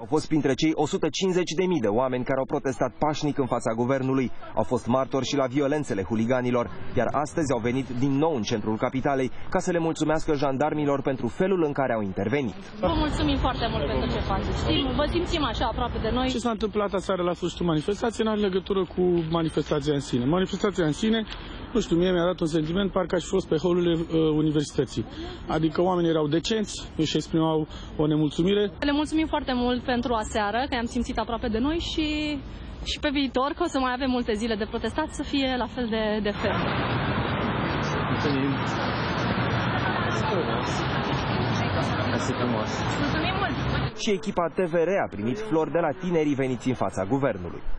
Au fost printre cei 150.000 de oameni care au protestat pașnic în fața guvernului. Au fost martori și la violențele huliganilor, iar astăzi au venit din nou în centrul capitalei ca să le mulțumească jandarmilor pentru felul în care au intervenit. Vă mulțumim foarte mult pentru ce faceți. Vă simțim așa aproape de noi. Ce s-a întâmplat aseară la sfârșitul manifestației nu are legătură cu manifestația în sine. Manifestația în sine, nu știu, mie mi-a dat un sentiment parcă aș fi fost pe holurile universității. Adică oamenii erau decenți, își exprimau o nemulțumire. Le mulțumim foarte mult pentru aseară, că i-am simțit aproape de noi și pe viitor, că o să mai avem multe zile de protestat, să fie la fel de ferm. Mulțumim mult! Și echipa TVR a primit flori de la tinerii veniți în fața guvernului.